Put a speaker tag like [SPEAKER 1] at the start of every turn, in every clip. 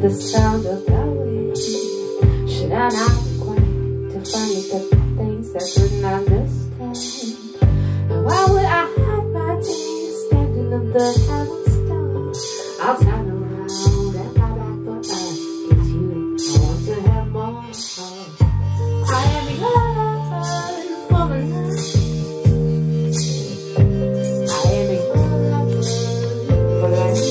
[SPEAKER 1] the sound of the wind. Should I not quite to find the things I couldn't understand? And why would I hide my days standing in the heaven's door? I'll turn around and my back for us. It's you I want to have more. I am your lover for the night. I am your lover for the night.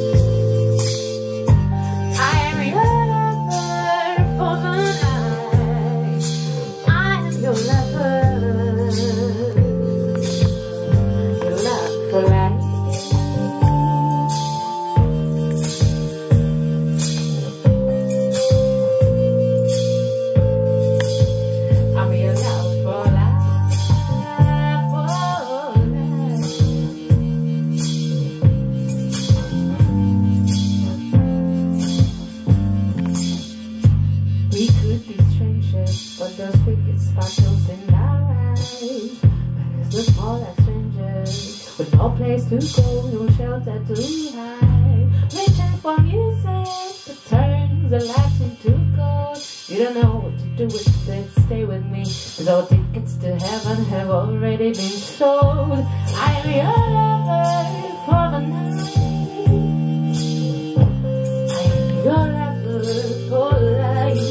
[SPEAKER 1] But those wicked sparkles in our eyes, we're small as strangers, with no place to go, no shelter to hide. Reaching for music that turns the lights into gold. You don't know what to do with it, stay with me, 'cause all tickets to heaven have already been sold. I am your lover for the night. I am your lover for life.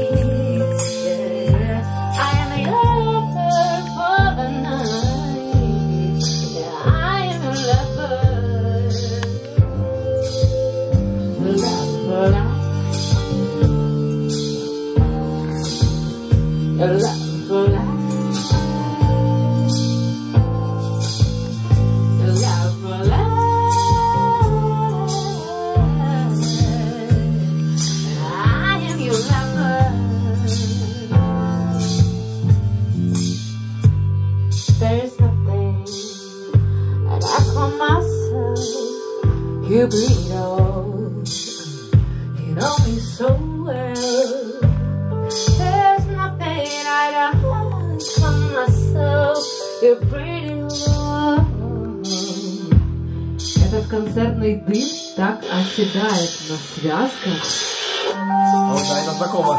[SPEAKER 1] Your love for life. Your love for life. I am your lover. There's nothing I'd ask for myself. You bleed all. You know me so well. There's nothing I'd ask for myself. You're pretty warm. Этот концертный дым так оседает на связках.
[SPEAKER 2] Вот, да, это знакомо.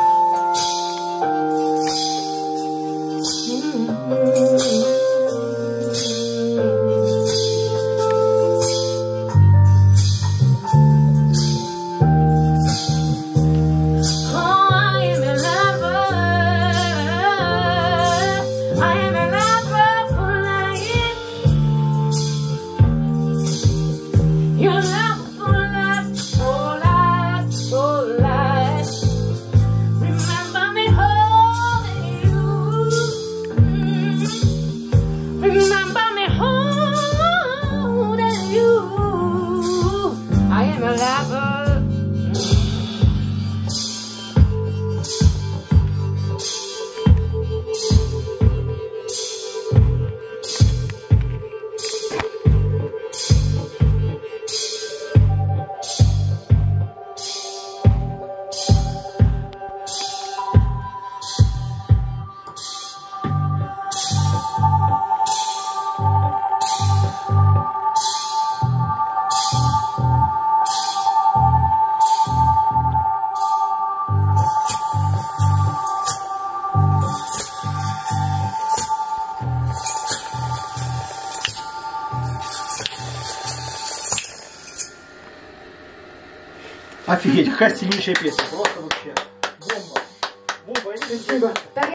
[SPEAKER 2] Офигеть, какая стильнейшая песня. Просто вообще. Бомба. Бомба. Спасибо.